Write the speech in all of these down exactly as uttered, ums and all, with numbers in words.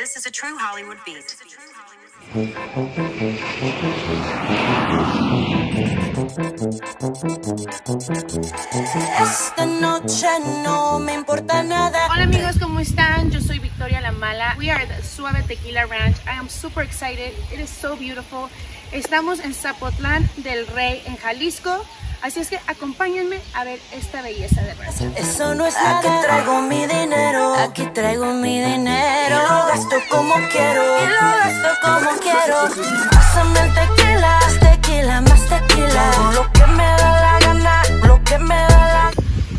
This is a true Hollywood beat. Esta noche no me importa nada. Hola amigos, ¿cómo están? Yo soy Victoria La Mala. We are at the Suave Tequila Ranch. I am super excited. It is so beautiful. Estamos en Zapotlán del Rey, en Jalisco. Así es que acompáñenme a ver esta belleza de rancho. Eso no es nada. Aquí traigo mi dinero. Aquí traigo mi dinero. Y lo gasto como quiero. Y lo gasto como quiero. Pásame el tequila, tequila, más tequila. Lo que me da la gana, lo que me da la...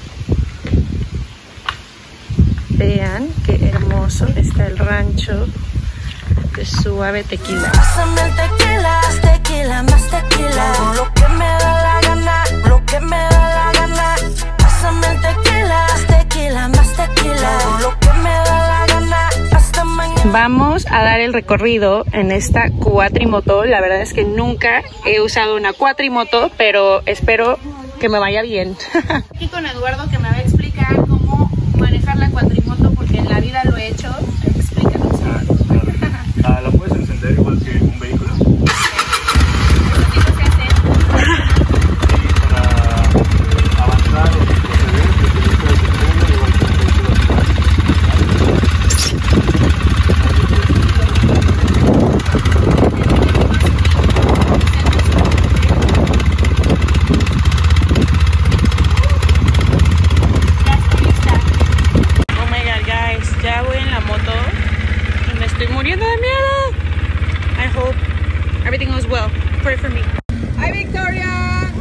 Vean qué hermoso está el rancho de Suave Tequila. Pásame el tequila, tequila, más tequila. Lo que me da la gana, lo que me da la gana. Pásame el tequila, tequila, más tequila. Lo que me da la gana. Hasta mañana. Vamos a dar el recorrido en esta cuatrimoto. La verdad es que nunca he usado una cuatrimoto, pero espero que me vaya bien. Aquí con Eduardo, que me va a explicar cómo manejar la cuatrimoto, porque en la vida lo he hecho. Explícanos. Ah, claro. Ah, la puedes encender igual que un vehículo. ¿Qué se hace? Y para avanzar o retroceder, pues tienes que encenderlo igual que un vehículo. Oh my god, guys, ya voy en la moto y me estoy muriendo de miedo. I hope everything goes well. Pray for me. Hi, Victoria.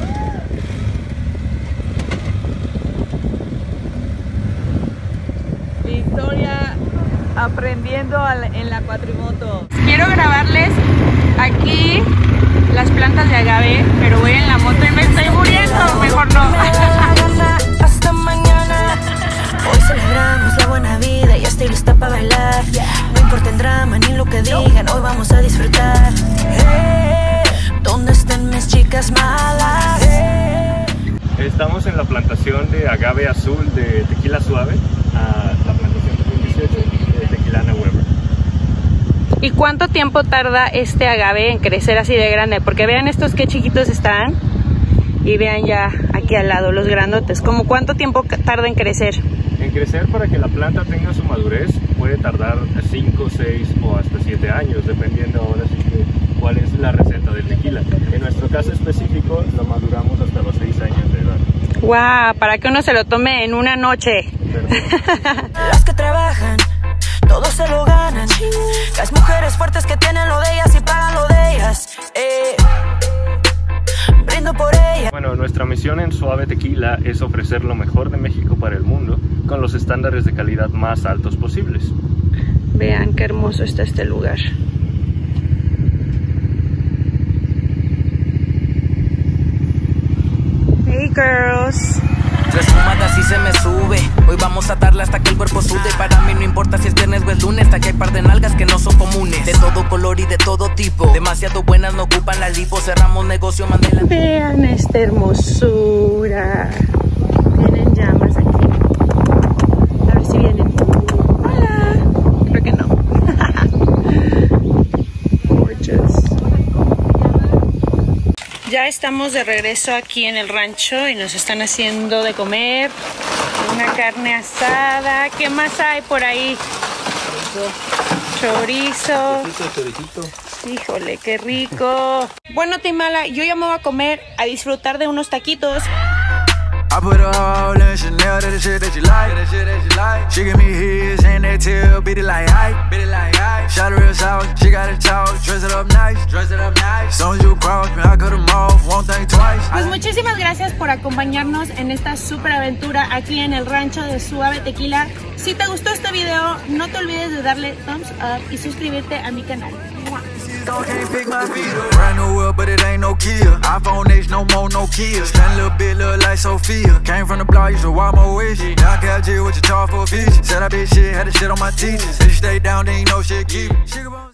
Victoria aprendiendo a la- en la cuatrimoto. Quiero grabarles aquí las plantas de agave, pero voy en la moto y me estoy muriendo. Mejor no. Me da la gana. Hasta mañana. Hoy celebramos la buena vida y estoy lista para bailar. No importa el drama ni lo que digan, hoy vamos a disfrutar. Hey, ¿dónde están mis chicas malas? Hey. Estamos en la plantación de agave azul de Tequila Suave, a la plantación dos mil dieciocho de Tequilana Weber. ¿Y cuánto tiempo tarda este agave en crecer así de grande? Porque vean estos que chiquitos están y vean ya aquí al lado los grandotes. ¿Cómo cuánto tiempo tarda en crecer? En crecer, para que la planta tenga su madurez, puede tardar cinco, seis o hasta siete años, dependiendo ahora sí que cuál es la receta del tequila. En nuestro caso específico, lo maduramos hasta los seis años de edad. ¡Guau! Para que uno se lo tome en una noche. Las que trabajan, todos se lo ganan. Las mujeres fuertes que tienen lo de ellas y pagan lo de ellas. Eh, brindo por ellas. Bueno, nuestra misión en Suave Tequila es ofrecer lo mejor de México para el mundo con los estándares de calidad más altos posibles. Vean qué hermoso está este lugar. Hey girls. Tres fumadas y se me sube. Hoy vamos a darle hasta que el cuerpo sude. Para mí no importa si es viernes o es lunes, hasta que hay par de nalgas que no son comunes. De todo color y de todo tipo. Demasiado buenas, no ocupan la lipo. Cerramos negocio, Mandela. Vean esta hermosura. Tienen llamas aquí. A ver si vienen. Hola. Creo que no. Gorgeous. Ya estamos de regreso aquí en el rancho y nos están haciendo de comer una carne asada. ¿Qué más hay por ahí? Chorizo. Híjole, qué rico. Bueno, Timala, yo ya me voy a comer, a disfrutar de unos taquitos. I put a hole in Chanel, that the shit that you like, that shit that you like. She give me his and that tail, beat it like hype, beat it like hype. Shot her real sour, she got it tall, dress it up nice, dress it up nice. Soon as you cross me, I cut them off, won't think twice. Pues muchísimas gracias por acompañarnos en esta super aventura aquí en el rancho de Suave Tequila. Si te gustó este video, no te olvides de darle thumbs up y suscribirte a mi canal. Can't pick my feet up. Brand new whip, but it ain't no Kia. iPhone X, no more, no Kia. Stand a little bit, look like Sophia. Came from the block, used to walk my wish. Now I got G with your talk for a fish. Said I did shit, had the shit on my teachers. If you stay down, then you know shit keep it.